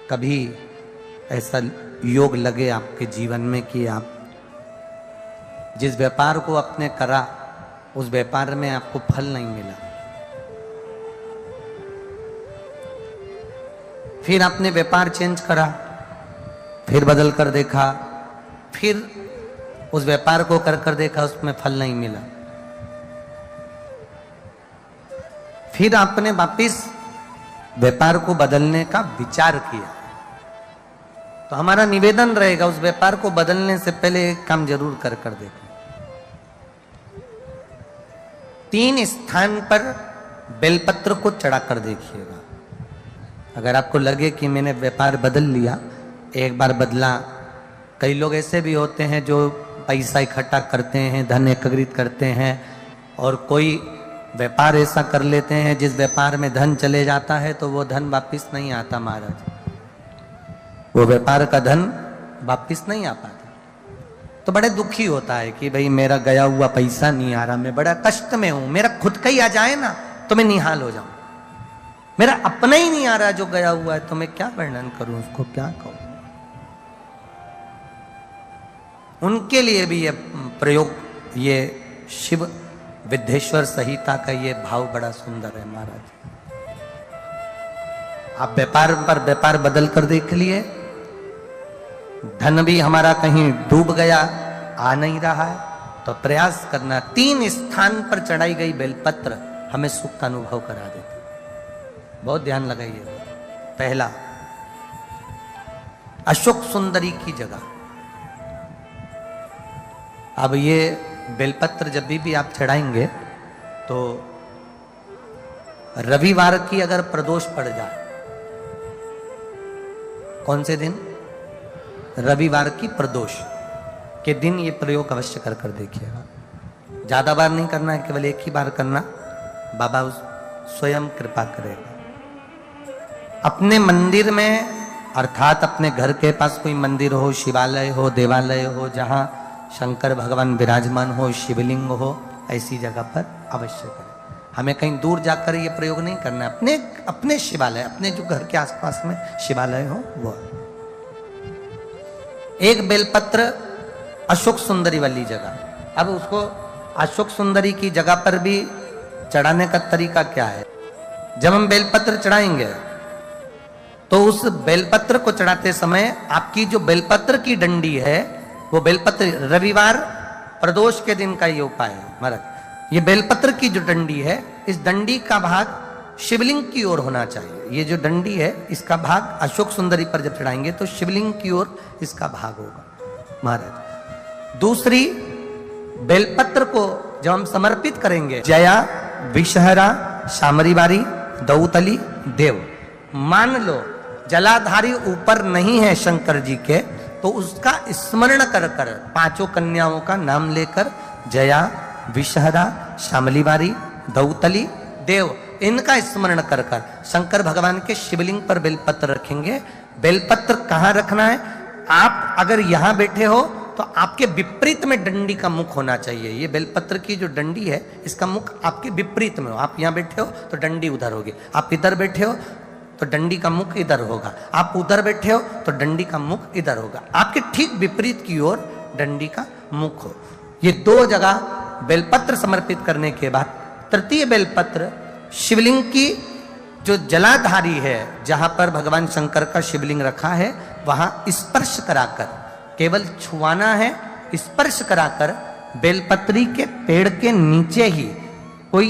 कभी ऐसा योग लगे आपके जीवन में कि आप जिस व्यापार को आपने करा उस व्यापार में आपको फल नहीं मिला, फिर आपने व्यापार चेंज करा, फिर बदल कर देखा, फिर उस व्यापार को कर देखा, उसमें फल नहीं मिला, फिर आपने वापिस व्यापार को बदलने का विचार किया, तो हमारा निवेदन रहेगा उस व्यापार को बदलने से पहले एक काम जरूर कर देखें। 3 स्थान पर बेलपत्र को चढ़ा कर देखिएगा। अगर आपको लगे कि मैंने व्यापार बदल लिया, एक बार बदला, कई लोग ऐसे भी होते हैं जो पैसा इकट्ठा करते हैं, धन एकत्रित करते हैं, और कोई व्यापार ऐसा कर लेते हैं जिस व्यापार में धन चले जाता है तो वो धन वापिस नहीं आता महाराज, वो व्यापार का धन वापिस नहीं आ पाता। तो बड़े दुखी होता है कि भाई मेरा गया हुआ पैसा नहीं आ रहा, मैं बड़ा कष्ट में हूं, मेरा खुद का ही आ जाए ना तो मैं निहाल हो जाऊं, मेरा अपना ही नहीं आ रहा जो गया हुआ है, तो मैं क्या वर्णन करूं, उसको क्या कहूं। उनके लिए भी ये प्रयोग, ये शिव विद्येश्वर संहिता का ये भाव बड़ा सुंदर है महाराज। आप व्यापार पर व्यापार बदल कर देख लिए, धन भी हमारा कहीं डूब गया, आ नहीं रहा है, तो प्रयास करना। 3 स्थान पर चढ़ाई गई बेलपत्र हमें सुख का अनुभव करा देती, बहुत ध्यान लगाइए। पहला, अशोक सुंदरी की जगह। अब ये बेलपत्र जब भी आप चढ़ाएंगे तो रविवार की अगर प्रदोष पड़ जाए, कौन से दिन? रविवार की प्रदोष के दिन ये प्रयोग अवश्य कर देखिएगा। ज्यादा बार नहीं करना है, केवल एक ही बार करना, बाबा स्वयं कृपा करेगा। अपने मंदिर में, अर्थात अपने घर के पास कोई मंदिर हो, शिवालय हो, देवालय हो, जहां शंकर भगवान विराजमान हो, शिवलिंग हो, ऐसी जगह पर अवश्य करें। हमें कहीं दूर जाकर ये प्रयोग नहीं करना है, अपने शिवालय, अपने जो घर के आसपास में शिवालय हो वो। एक बेलपत्र अशोक सुंदरी वाली जगह। अब उसको अशोक सुंदरी की जगह पर भी चढ़ाने का तरीका क्या है? जब हम बेलपत्र चढ़ाएंगे तो उस बेलपत्र को चढ़ाते समय आपकी जो बेलपत्र की डंडी है, वो बेलपत्र, रविवार प्रदोष के दिन का ये उपाय है महाराज। ये बेलपत्र की जो डंडी है, इस डंडी का भाग शिवलिंग की ओर होना चाहिए। ये जो डंडी है, इसका भाग अशोक सुंदरी पर जब चढ़ाएंगे तो शिवलिंग की ओर इसका भाग होगा महाराज। दूसरी, बेलपत्र को जब हम समर्पित करेंगे, जया, विषहरा, शामरीवारी, दौतली, देव, मान लो जलाधारी ऊपर नहीं है शंकर जी के, तो उसका स्मरण कर 5 कन्याओं का नाम लेकर, जया, विषहरा, शामलीवारी, दौतली, देव, इनका स्मरण कर शंकर भगवान के शिवलिंग पर बेलपत्र रखेंगे। बेलपत्र कहाँ रखना है? आप अगर यहां बैठे हो तो आपके विपरीत में डंडी का मुख होना चाहिए। ये बेलपत्र की जो डंडी है, इसका मुख आपके विपरीत में हो। आप यहां बैठे हो तो डंडी उधर होगी, आप इधर बैठे हो तो डंडी का मुख इधर होगा, आप उधर बैठे हो तो डंडी का मुख इधर होगा। आपके ठीक विपरीत की ओर डंडी का मुख हो। ये 2 जगह बेलपत्र समर्पित करने के बाद, तृतीय बेलपत्र शिवलिंग की जो जलाधारी है, जहां पर भगवान शंकर का शिवलिंग रखा है, वहां स्पर्श कराकर, केवल छुआना है, स्पर्श कराकर बेलपत्री के पेड़ के नीचे ही कोई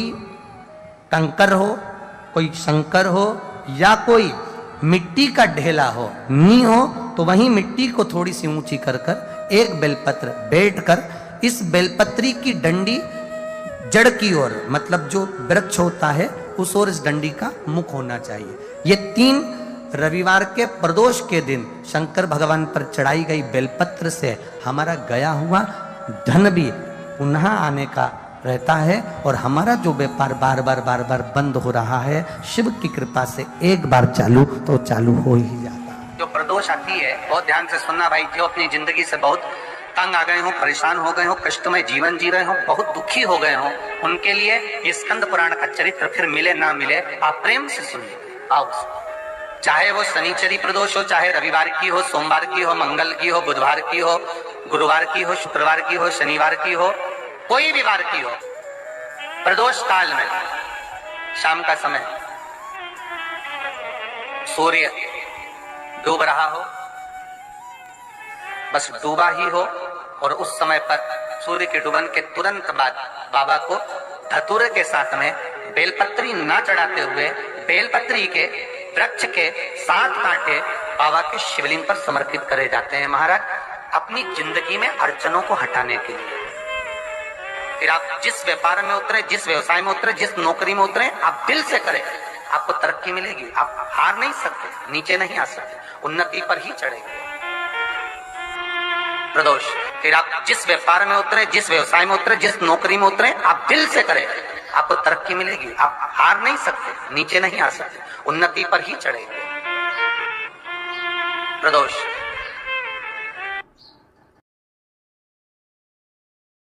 कंकर हो, कोई शंकर हो, या कोई मिट्टी का ढेला हो, नी हो, तो वहीं मिट्टी को थोड़ी सी ऊंची कर एक बेलपत्र बैठकर इस बेलपत्री की डंडी जड़ की ओर, मतलब जो वृक्ष होता है उस ओर इस डंडी का मुख होना चाहिए। ये 3 रविवार के प्रदोष के दिन शंकर भगवान पर चढ़ाई गई बेलपत्र से हमारा गया हुआ धन भी पुनः आने का रहता है, और हमारा जो व्यापार बार बार बंद हो रहा है, शिव की कृपा से एक बार चालू तो चालू हो ही जाता है। जो प्रदोष आती है, बहुत ध्यान से सुनना भाई, जो अपनी जिंदगी से बहुत तंग आ गए हो, परेशान हो गए हो, कष्टमय जीवन जी रहे हो, बहुत दुखी हो गए हो, उनके लिए ये स्कंद पुराण का चरित्र फिर मिले ना मिले, आप प्रेम से सुनिए। आओ चाहे वो शनिचरी प्रदोष हो, चाहे रविवार की हो, सोमवार की हो, मंगल की हो, बुधवार की हो, गुरुवार की हो, शुक्रवार की हो, शनिवार की हो, कोई भी वार की हो, प्रदोष काल में शाम का समय सूर्य डूब रहा हो, बस डूबा ही हो, और उस समय पर सूर्य के डूबन के तुरंत बाद बाबा को धतूरे के साथ में बेलपत्री ना चढ़ाते हुए बेलपत्री के वृक्ष के 7 कांटे बाबा के शिवलिंग पर समर्पित करे जाते हैं महाराज, अपनी जिंदगी में अड़चनों को हटाने के लिए। फिर आप जिस व्यापार में उतरे, जिस व्यवसाय में उतरे, जिस नौकरी में उतरे, आप दिल से करें, आपको तरक्की मिलेगी। आप हार नहीं सकते, नीचे नहीं आ सकते, उन्नति पर ही चढ़ेंगे। प्रदोष, फिर आप जिस व्यापार में उतरे, जिस व्यवसाय में उतरे, जिस नौकरी में उतरे, आप दिल से करें, आपको तरक्की मिलेगी। आप हार नहीं सकते, नीचे नहीं आ सकते, उन्नति पर ही चढ़ेंगे। प्रदोष,